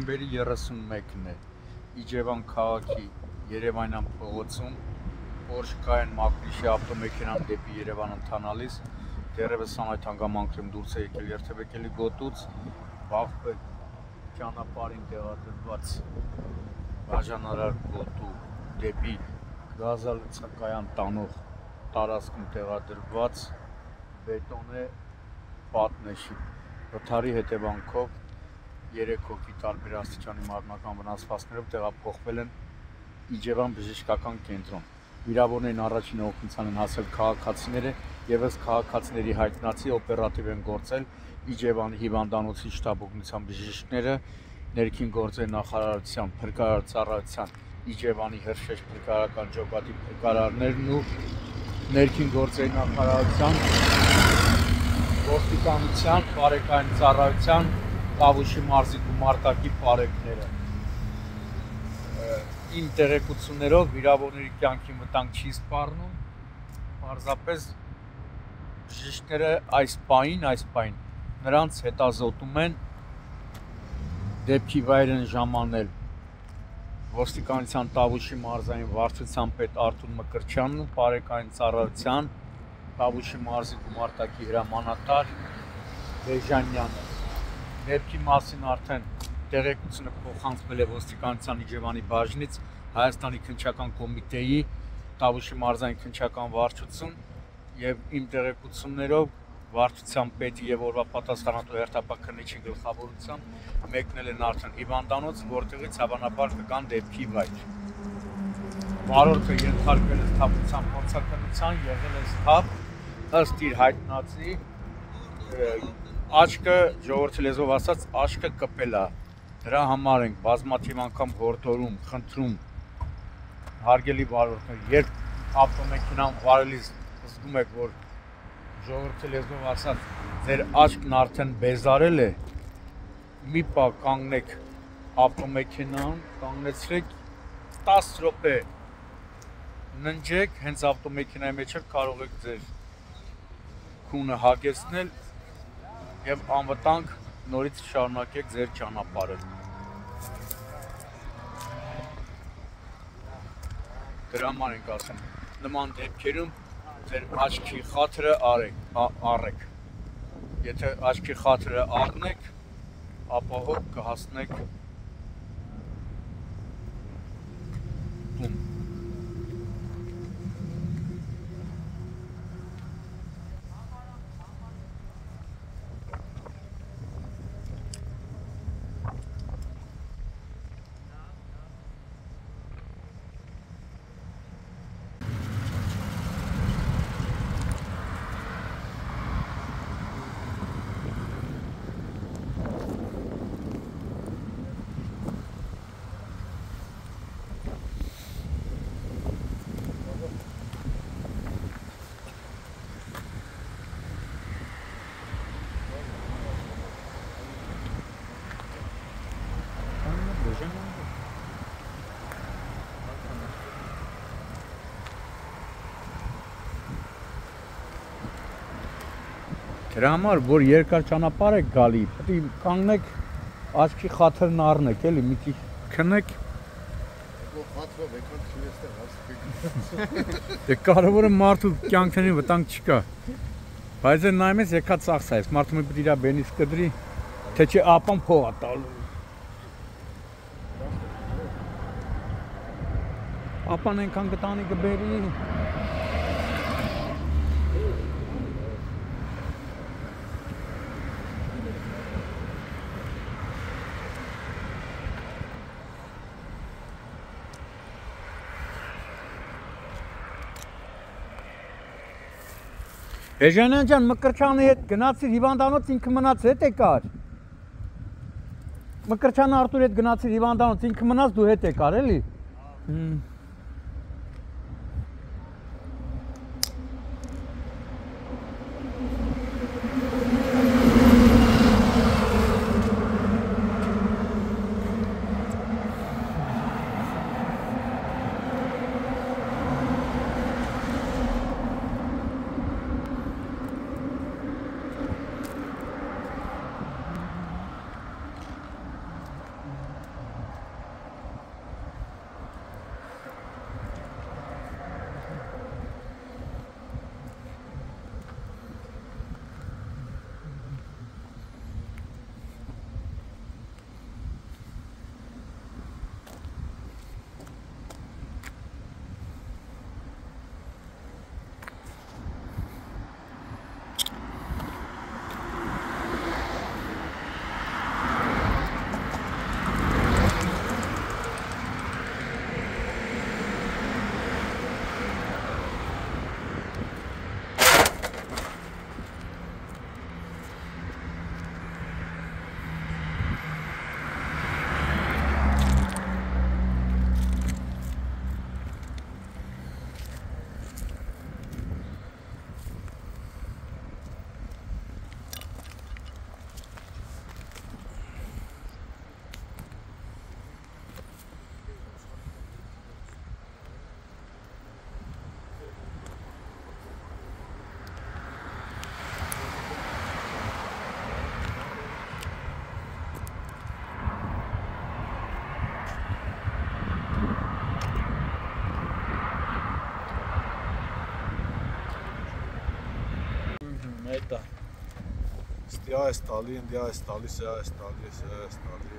նոյեմբերի 31-ն է Իջևան քաղաքի Երևանյան փողոցում Porsche Մակրիշի ավտոմեքենան դեպի Երևան ընթանալիս դեռևս անայդ հանգամանքներում դուրս է եկել երթևեկելի գոտուց բախվել ճանապարհին տեղադրված բաժանարար գոտու դեպի գազալցակայան տանող տարածքում տեղադրված բետոնե պատնեշի վթարի հետևանքով 3 հոգի տարբեր աստիճանի մարմնական վնասվածքներով տեղափոխվել են Իջևան բժշկական կենտրոն։ Վիրավորներին առաջին օգնության են հասել քաղաքացիները եւ ըստ քաղաքացիների հայտնածի օպերատիվ են գործել Իջևանի հիվանդանոցի շտաբօգնության բժիշկները, ներքին գործերի նախարարության, փրկարար ծառայության, Իջևանի հրշեջ փրկարարական ջոկատի փրկարարներն ու ներքին գործերի նախարարության, ոստիկանության, բարեկային ծառայության, Տավուշի մարզի գումարտակի պարեկները։ Իմ տեղեկություններով վիրավորների կյանքի վտանգ չի սպառնում, պարզապես բժիշկները այս պահին նրանց հետազոտում են, դեպքի վայր են ժամանել ոստիկանության Տավուշի մարզային վարչության պետ Արթուր Մկրտչյանն ու բարեկային ծառայության Տավուշի մարզի գումարտակի հրամանատար Բեժանյանը։ Դեպքի մասին արդեն տեղեկությունը փոխանցվել է ոստիկանության Իջևանի բաժնից Հայաստանի քննչական կոմիտեի Տավուշի մարզային քննչական վարչություն եւ իմ տեղեկություններով վարչության պետի եւ օրվա պատասխանատու հերթապաքննիչի գլխավորությամբ մեկնել են արդեն հիվանդանոց, որտեղից հավանաբար կգան դեպքի վայր։ Վարորդը ենթարկվել է սթափության փորձաքննության, եղել է սթափ, ըստ իր հայտնածի աչքը, ժողովրդի լեզվով ասած, աչքը կպել է։ Դրա համար ենք բազմաթիվ անգամ հորդորում, խնդրում հարգելի վարորդներ, երբ ավտոմեքենան վարելիս զգում եք, որ ժողովրդի լեզվով ասած, ձեր աչքն արդեն բեզարել է, մի պահ կանգնեք ավտոմեքենան, կանգնեցրեք 10 րոպե ննջեք, հենց ավտոմեքենայի մեջ կարող եք ձեր քունը հագեցնել եւ անվտանգ նորից շարունակեք ձեր ճանապարհը։ Դրա համար ենք ասում, նման դեպքերում ձեր աչքի խաթրը առեք։ Եթե աչքի խաթրը առնեք, ապա հոբ կհասնեք տուն։ Դրա համար, որ երկար ճանապարհ եք գալի, պետք է կանգնեք, աչքի խաթրն առնեք, էլի մի քիչ քնեք։ Խաթրով եկան քինեստեղ հասցեք։ Դե կարևորը մարդու կյանքներին վտանգ չկա։ Բայց այն նայում ես եկա ծախսայես, մարդը մի պիտի իր բենից կդրի, թե չէ ապան փող է տալու։ Ապան այնքան գտանի կբերի։ Բեժանյան ջան, Մկրտչյանի հետ գնացիր հիվանդանոց, ինքը մնաց հետ եկար։ Մկրտչյանը Արտուրի հետ գնացիր հիվանդանոց, ինքը մնաց, դու հետ եկար, էլի։ Eta. Stja je Stalin, ja je Stalin, se ja je Stalin, se ja je Stalin.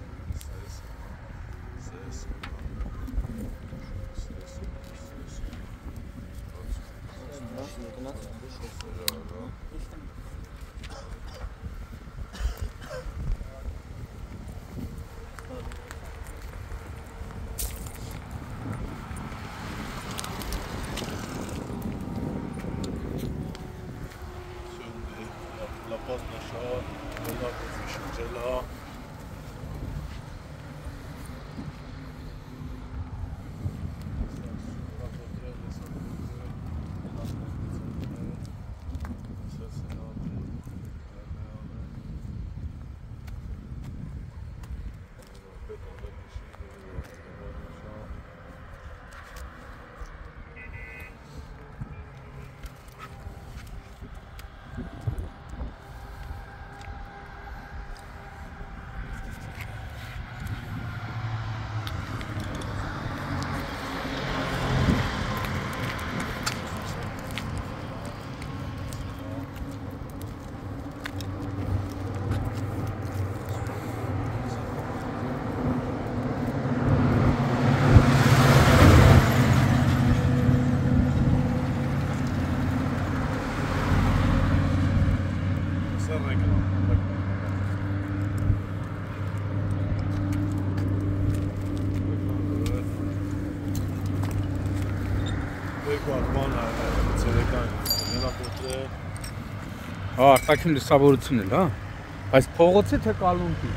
Արտաքին լուսավորություն էլ, հա։ Բայց փողոցի թե կալոնքի։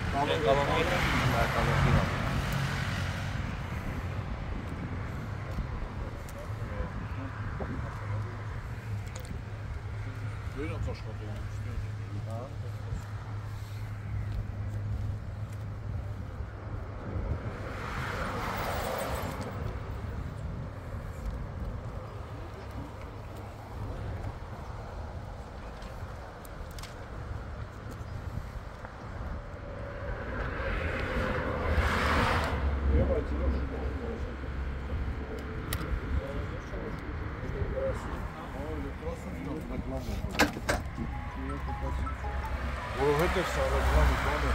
Որովհետև Սարագյանի բանը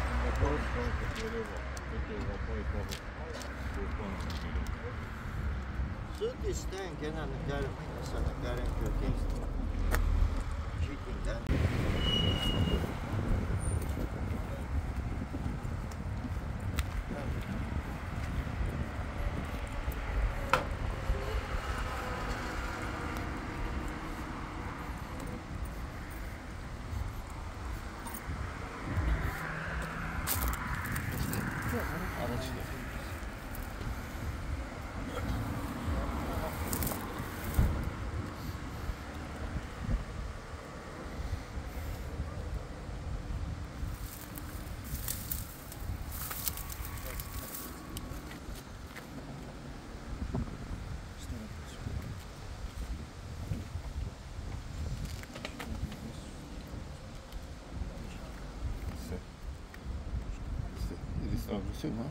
Սուտի ստեն գենա նկարում են, ասա նկարեն կյոքին չիտին դա Все, да?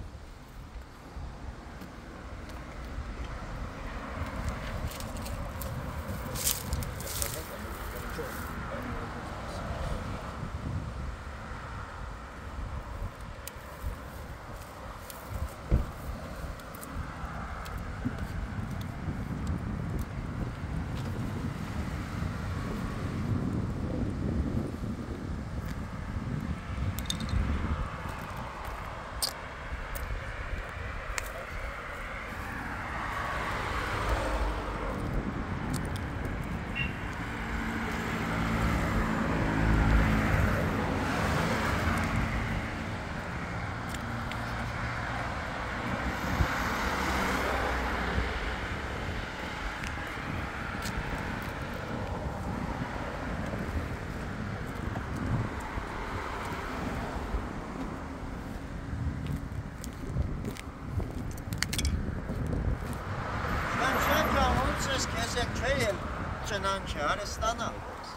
Çınançı Arıstan'a.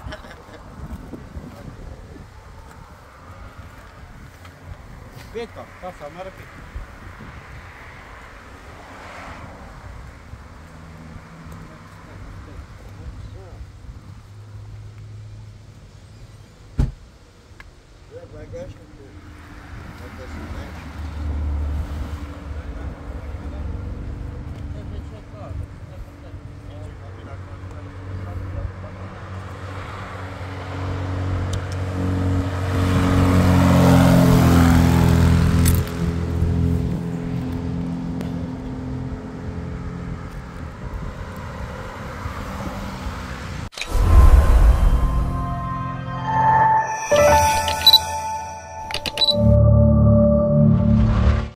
Peta, casa, mare peta. Congratulations.